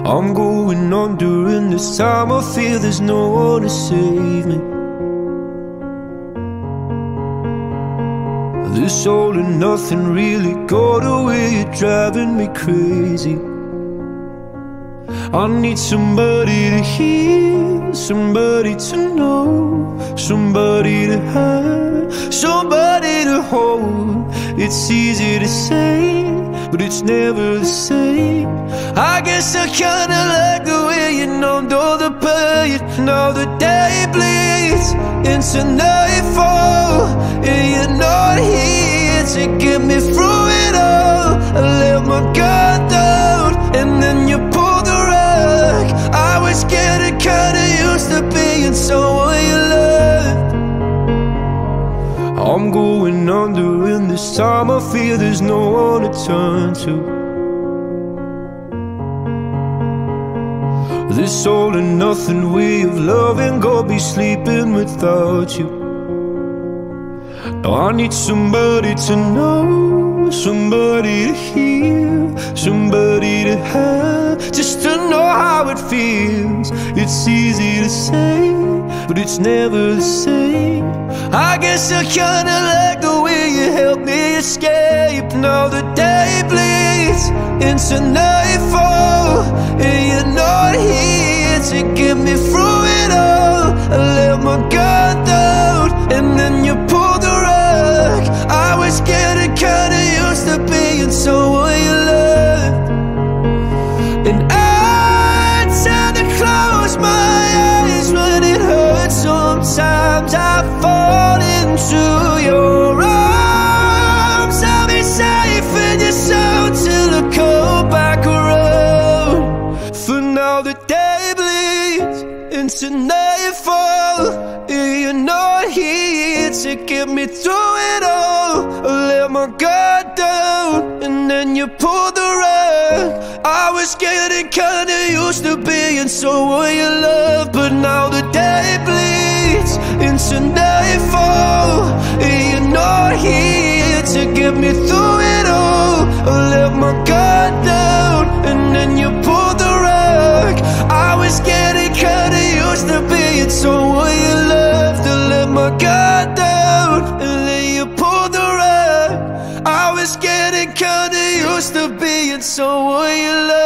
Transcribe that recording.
I'm going on during this time. I feel there's no one to save me. This all and nothing really got away, you're driving me crazy. I need somebody to hear, somebody to know, somebody to have, somebody to hold. It's easy to say, but it's never the same. I guess I kinda like the way you numbed all the pain. Now the day bleeds into nightfall, and you're not here to get me through it all. I let my guard down, and then you pulled the rug. I was getting kinda used to being someone you loved. I'm going under, and this time I feel there's no one to turn to. This all and nothing way of loving, gonna be sleeping without you. Now I need somebody to know, somebody to hear, somebody to have, just to know how it feels. It's easy to say, but it's never the same. I guess I kinda like the way you help me escape. Now the day bleeds into nightfall, and you're not here to get me through it all. I let my guard down, and then you pulled the rug. I was getting kinda used to being someone you loved. And I tend to close my eyes when it hurts. Sometimes I fall into your arms. I'll be safe in your soul till I come back around. For now the day bleeds into nightfall, and you're not here to get me through it all. I let my guard down, and then you pulled the rug. I was getting kinda used to being someone you love, but now the day bleeds into nightfall, and you're not here to get me through it all. I let my guard down, and then you pulled the rug. I was getting kinda used to being someone you loved. I let my guard down, and then you pulled the rug. I was getting kinda used to being someone you loved.